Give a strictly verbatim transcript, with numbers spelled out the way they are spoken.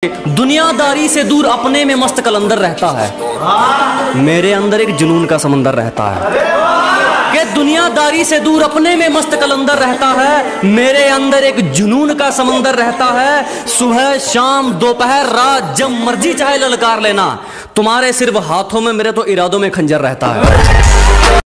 दुनियादारी से दूर अपने में मस्त कलंदर रहता है, मेरे अंदर एक जुनून का समंदर रहता है। कि दुनियादारी से दूर अपने में मस्त कलंदर रहता है, मेरे अंदर एक जुनून का समंदर रहता है। सुबह शाम दोपहर रात जब मर्जी चाहे ललकार लेना, तुम्हारे सिर्फ हाथों में मेरे तो इरादों में खंजर रहता है।